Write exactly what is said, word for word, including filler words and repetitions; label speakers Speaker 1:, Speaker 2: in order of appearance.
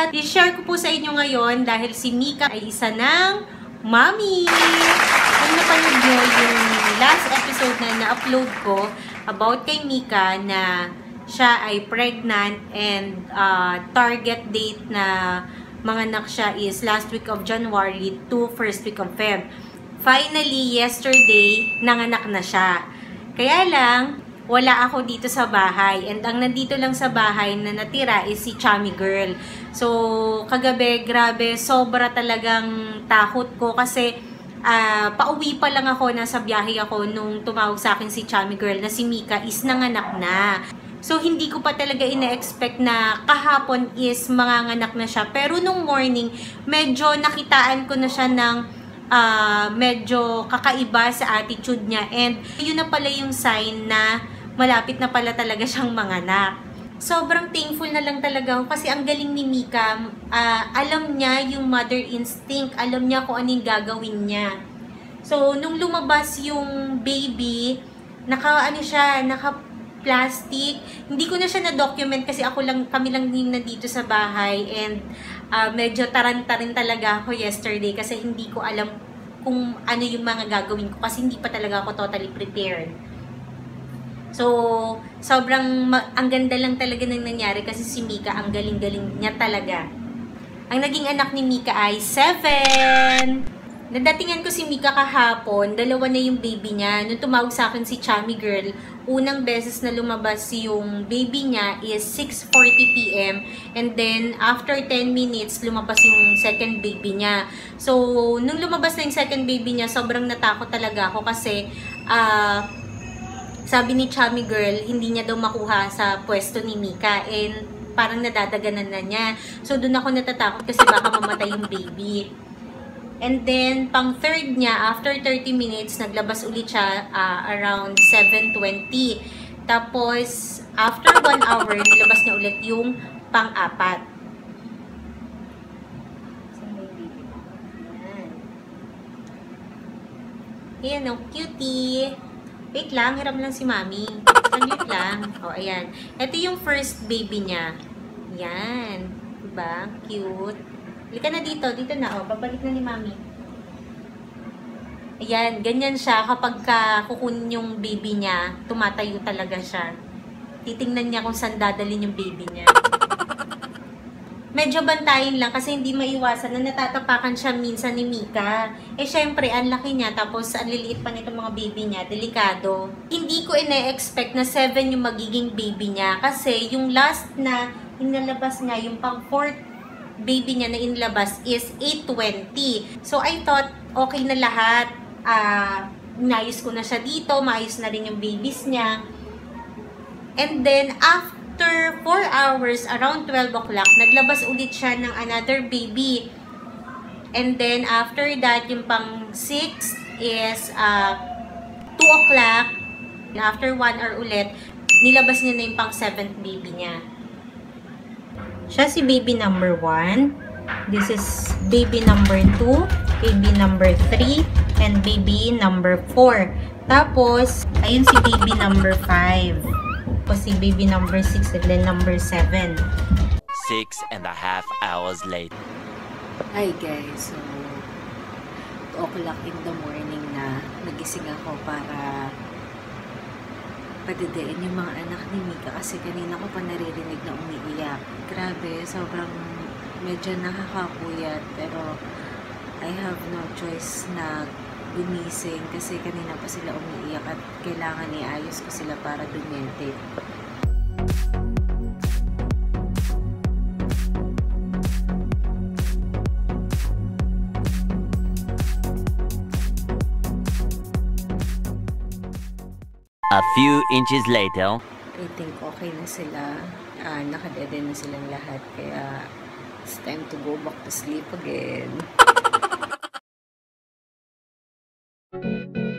Speaker 1: at i-share ko po sa inyo ngayon dahil si Mika ay isa ng mommy. Kung napanood nyo yung last episode na na-upload ko about kay Mika na siya ay pregnant and uh, target date na manganak siya is last week of January to first week of Feb. Finally, yesterday, nanganak na siya. Kaya lang, wala ako dito sa bahay. And ang nandito lang sa bahay na natira is si Chummy Girl. So, kagabi, grabe, sobra talagang takot ko kasi uh, pauwi pa lang ako, nasa biyahe ako nung tumawag sa akin si Chummy Girl na si Mika is nanganak na. So, hindi ko pa talaga ina-expect na kahapon is manganganak na siya. Pero nung morning, medyo nakitaan ko na siya ng Uh, medyo kakaiba sa attitude niya, and yun na pala yung sign na malapit na pala talaga siyang manganak. Sobrang thankful na lang talaga ako kasi ang galing ni Mika, uh, alam niya yung mother instinct, alam niya kung ano yung gagawin niya. So, nung lumabas yung baby, naka ano siya, naka plastic, hindi ko na siya na-document kasi ako lang, kami lang din nandito sa bahay, and Uh, medyo tarantarin talaga ako yesterday kasi hindi ko alam kung ano yung mga gagawin ko kasi hindi pa talaga ako totally prepared. So, sobrang ang ganda lang talaga nang nangyari kasi si Mika, ang galing-galing niya talaga. Ang naging anak ni Mika ay seven. Nadatingan ko si Mika kahapon, dalawa na yung baby niya. Nung tumawag sa akin si Chummy Girl, unang beses na lumabas yung baby niya is six forty p m And then, after ten minutes, lumabas yung second baby niya. So, nung lumabas na yung second baby niya, sobrang natakot talaga ako kasi uh, sabi ni Chummy Girl, hindi niya daw makuha sa pwesto ni Mika. And parang nadadaganan na niya. So, dun ako natatakot kasi baka mamatay yung baby. And then, pang third niya, after thirty minutes, naglabas ulit siya uh, around seven twenty. Tapos, after one hour, nilabas niya ulit yung pang-apat. Ayan, oh, cutie. Wait lang, hiram lang si mami. Saglit lang. O, oh, ayan. Ito yung first baby niya. Ayan. Diba? Cute. Halika na dito, dito na, oh, babalik na ni mami. Ayan, ganyan siya kapag ka kukunin yung baby niya, tumatayo talaga siya. Titingnan niya kung saan dadalhin yung baby niya. Medyo bantayin lang kasi hindi maiwasan na natatapakan siya minsan ni Mika. Eh syempre, ang laki niya, tapos ang liliit pa nitong mga baby niya, delikado. Hindi ko ina-expect na seven yung magiging baby niya kasi yung last na inalabas niya, yung pang fourth baby niya na inilabas is eight twenty. So, I thought, okay na lahat. Uh, inayos ko na siya dito. Maayos na rin yung babies niya. And then, after four hours, around twelve o'clock, naglabas ulit siya ng another baby. And then, after that, yung pang six is uh, two o'clock. After one hour ulit, nilabas niya na yung pang seventh baby niya. Siya si baby number one. This is baby number two, baby number three, and baby number four. Tapos, ayun si baby number five. Tapos si baby number six and then number seven.
Speaker 2: Six and a half hours later.
Speaker 3: Hi guys, so two o'clock in the morning na nagising ako para padidiin yung mga anak ni Mika kasi kanina ko pa naririnig na umiiyak. Grabe, sobrang medyo nakakapuyat pero I have no choice na gumising kasi kanina pa sila umiiyak at kailangan iayos ko sila para dumete.
Speaker 2: A few inches later.
Speaker 3: I think okay na sila. Uh, nakadede na silang lahat. Kaya it's time to go back to sleep again.